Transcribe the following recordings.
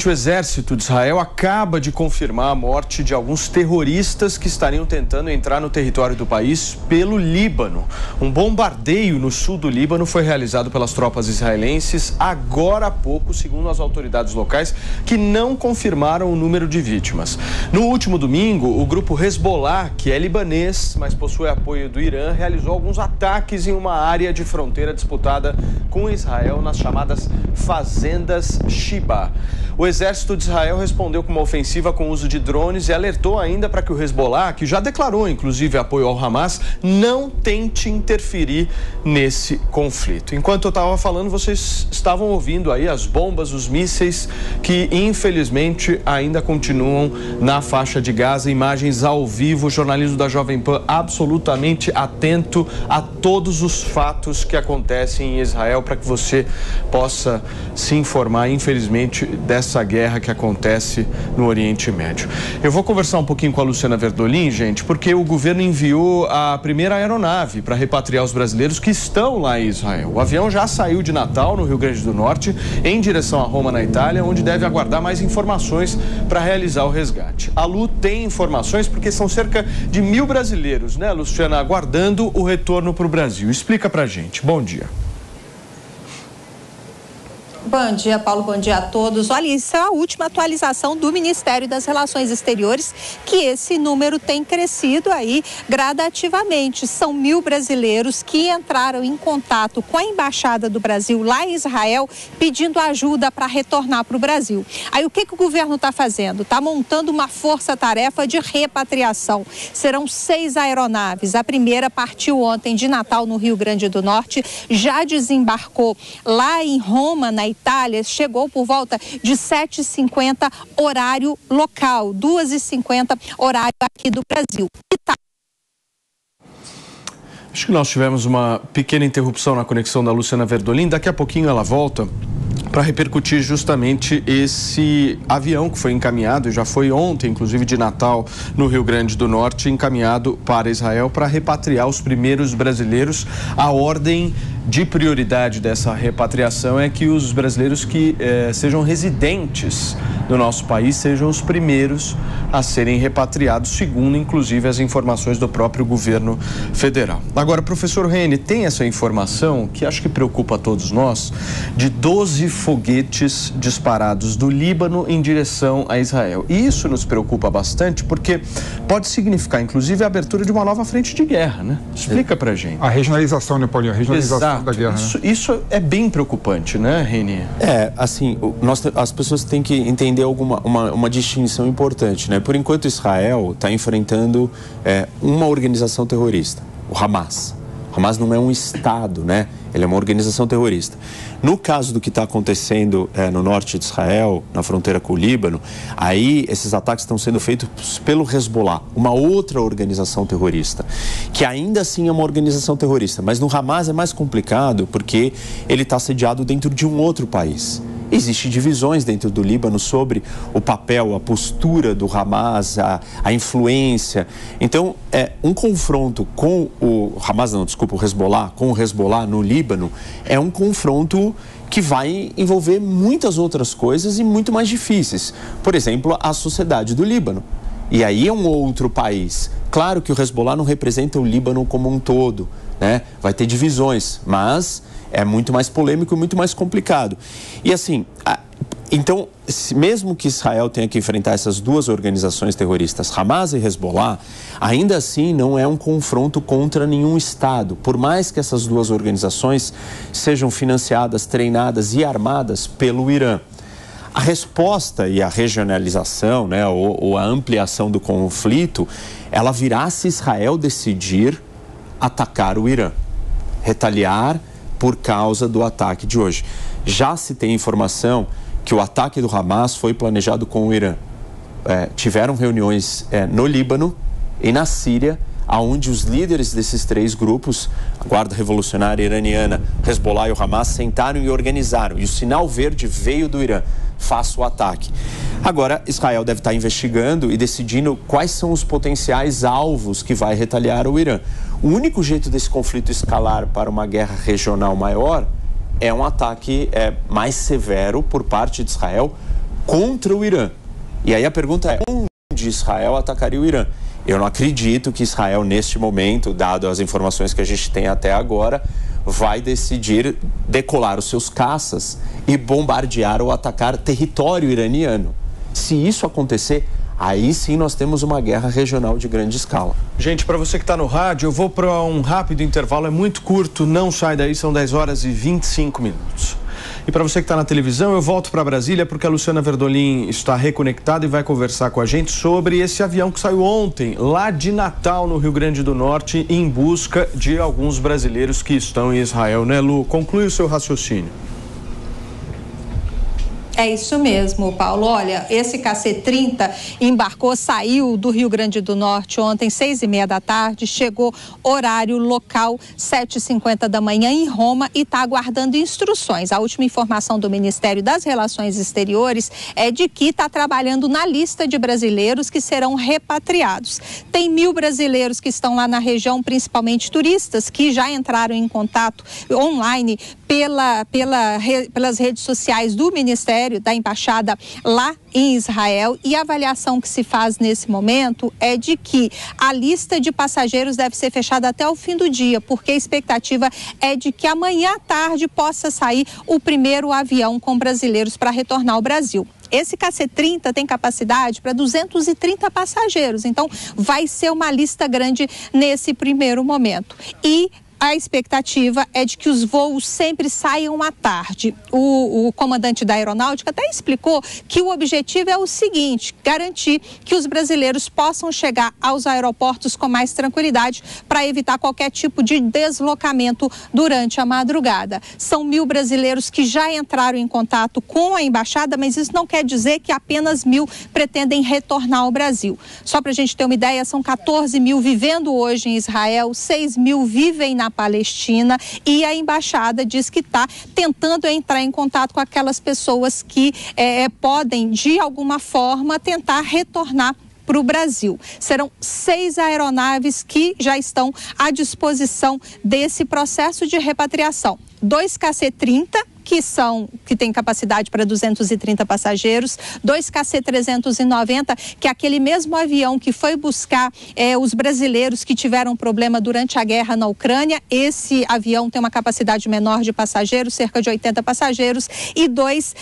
seguinte, o exército de Israel acaba de confirmar a morte de alguns terroristas que estariam tentando entrar no território do país pelo Líbano. Um bombardeio no sul do Líbano foi realizado pelas tropas israelenses agora há pouco, segundo as autoridades locais, que não confirmaram o número de vítimas. No último domingo, o grupo Hezbollah, que é libanês, mas possui apoio do Irã, realizou alguns ataques em uma área de fronteira disputada com Israel nas chamadas fazendas Shiba. O exército de Israel respondeu com uma ofensiva com uso de drones e alertou ainda para que o Hezbollah, que já declarou inclusive apoio ao Hamas, não tente interferir nesse conflito. Enquanto eu estava falando, vocês estavam ouvindo aí as bombas, os mísseis que infelizmente ainda continuam na faixa de Gaza. Imagens ao vivo, o jornalismo da Jovem Pan absolutamente atento a todos os fatos que acontecem em Israel para que você possa se informar, infelizmente, dessa guerra que acontece no Oriente Médio. Eu vou conversar um pouquinho com a Luciana Verdolin, gente, porque o governo enviou a primeira aeronave para repatriar os brasileiros que estão lá em Israel. O avião já saiu de Natal, no Rio Grande do Norte, em direção a Roma, na Itália, onde deve aguardar mais informações para realizar o resgate. A Lu tem informações porque são cerca de 1.000 brasileiros, né, Luciana, aguardando o retorno para o Brasil. Explica pra gente. Bom dia. Bom dia, Paulo. Bom dia a todos. Olha, isso é a última atualização do Ministério das Relações Exteriores, que esse número tem crescido aí gradativamente. São 1.000 brasileiros que entraram em contato com a Embaixada do Brasil lá em Israel, pedindo ajuda para retornar para o Brasil. Aí o que o governo está fazendo? Está montando uma força-tarefa de repatriação. Serão 6 aeronaves. A primeira partiu ontem de Natal, no Rio Grande do Norte, já desembarcou lá em Roma, na Itália, chegou por volta de 7h50 horário local, 2h50 horário aqui do Brasil. Acho que nós tivemos uma pequena interrupção na conexão da Luciana Verdolin. Daqui a pouquinho ela volta para repercutir justamente esse avião que foi encaminhado, já foi ontem, inclusive de Natal, no Rio Grande do Norte, encaminhado para Israel para repatriar os primeiros brasileiros. A ordem de prioridade dessa repatriação é que os brasileiros que sejam residentes do nosso país sejam os primeiros a serem repatriados, segundo inclusive as informações do próprio governo federal. Agora, professor Rene, tem essa informação que acho que preocupa a todos nós, de 12 foguetes disparados do Líbano em direção a Israel. E isso nos preocupa bastante porque pode significar inclusive a abertura de uma nova frente de guerra, né? Explica pra gente. A regionalização, né, Paulinho? A regionalização da guerra. Isso é bem preocupante, né, Reni? Assim, as pessoas têm que entender uma distinção importante, né? Por enquanto, Israel está enfrentando uma organização terrorista, o Hamas. O Hamas não é um Estado, né? Ele é uma organização terrorista. No caso do que está acontecendo no norte de Israel, na fronteira com o Líbano, aí esses ataques estão sendo feitos pelo Hezbollah, uma outra organização terrorista, que ainda assim é uma organização terrorista, mas no Hamas é mais complicado porque ele está sediado dentro de um outro país. Existem divisões dentro do Líbano sobre o papel, a postura do Hamas, a influência. Então, um confronto com o Hezbollah, com o Hezbollah no Líbano, é um confronto que vai envolver muitas outras coisas e muito mais difíceis. Por exemplo, a sociedade do Líbano. E aí é um outro país. Claro que o Hezbollah não representa o Líbano como um todo, né? Vai ter divisões, mas é muito mais polêmico e muito mais complicado. E assim, então, mesmo que Israel tenha que enfrentar essas duas organizações terroristas, Hamas e Hezbollah, ainda assim não é um confronto contra nenhum Estado. Por mais que essas duas organizações sejam financiadas, treinadas e armadas pelo Irã. A resposta e a regionalização, né, ou a ampliação do conflito, ela virá se Israel decidir atacar o Irã, retaliar por causa do ataque de hoje. Já se tem informação que o ataque do Hamas foi planejado com o Irã. Tiveram reuniões no Líbano e na Síria, onde os líderes desses 3 grupos, a Guarda Revolucionária Iraniana, Hezbollah e o Hamas, sentaram e organizaram. E o sinal verde veio do Irã. Faça o ataque. Agora, Israel deve estar investigando e decidindo quais são os potenciais alvos que vai retaliar o Irã. O único jeito desse conflito escalar para uma guerra regional maior é um ataque mais severo por parte de Israel contra o Irã. E aí a pergunta é, onde Israel atacaria o Irã? Eu não acredito que Israel, neste momento, dado as informações que a gente tem até agora, vai decidir decolar os seus caças e bombardear ou atacar território iraniano. Se isso acontecer, aí sim nós temos uma guerra regional de grande escala. Gente, para você que está no rádio, eu vou para um rápido intervalo, é muito curto, não sai daí, são 10 horas e 25 minutos. E para você que está na televisão, eu volto para Brasília porque a Luciana Verdolim está reconectada e vai conversar com a gente sobre esse avião que saiu ontem, lá de Natal, no Rio Grande do Norte, em busca de alguns brasileiros que estão em Israel, né, Lu? Conclui o seu raciocínio. É isso mesmo, Paulo. Olha, esse KC-30 embarcou, saiu do Rio Grande do Norte ontem, 6h30 da tarde, chegou horário local, 7h50 da manhã em Roma e está aguardando instruções. A última informação do Ministério das Relações Exteriores é de que está trabalhando na lista de brasileiros que serão repatriados. Tem 1.000 brasileiros que estão lá na região, principalmente turistas, que já entraram em contato online pelas redes sociais do Ministério, da Embaixada lá em Israel, e a avaliação que se faz nesse momento é de que a lista de passageiros deve ser fechada até o fim do dia, porque a expectativa é de que amanhã à tarde possa sair o primeiro avião com brasileiros para retornar ao Brasil. Esse KC-30 tem capacidade para 230 passageiros, então vai ser uma lista grande nesse primeiro momento. E a expectativa é de que os voos sempre saiam à tarde. O comandante da aeronáutica até explicou que o objetivo é o seguinte: garantir que os brasileiros possam chegar aos aeroportos com mais tranquilidade para evitar qualquer tipo de deslocamento durante a madrugada. São 1.000 brasileiros que já entraram em contato com a embaixada, mas isso não quer dizer que apenas 1.000 pretendem retornar ao Brasil. Só para a gente ter uma ideia, são 14.000 vivendo hoje em Israel, 6.000 vivem na Palestina, e a embaixada diz que está tentando entrar em contato com aquelas pessoas que podem, de alguma forma, tentar retornar para o Brasil. Serão 6 aeronaves que já estão à disposição desse processo de repatriação. 2 KC-30, que tem capacidade para 230 passageiros, 2 KC-390, que é aquele mesmo avião que foi buscar os brasileiros que tiveram problema durante a guerra na Ucrânia. Esse avião tem uma capacidade menor de passageiros, cerca de 80 passageiros, e 2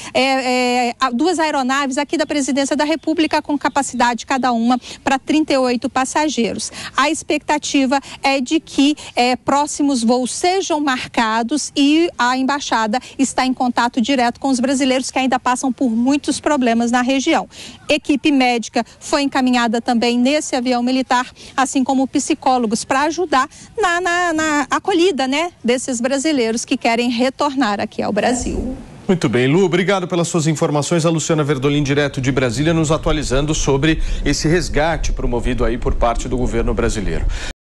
aeronaves aqui da Presidência da República com capacidade cada uma para 38 passageiros. A expectativa é de que próximos voos sejam marcados e a embaixada está em contato direto com os brasileiros que ainda passam por muitos problemas na região. Equipe médica foi encaminhada também nesse avião militar, assim como psicólogos, para ajudar na acolhida, né, desses brasileiros que querem retornar aqui ao Brasil. Muito bem, Lu, obrigado pelas suas informações. A Luciana Verdolim, direto de Brasília, nos atualizando sobre esse resgate promovido aí por parte do governo brasileiro.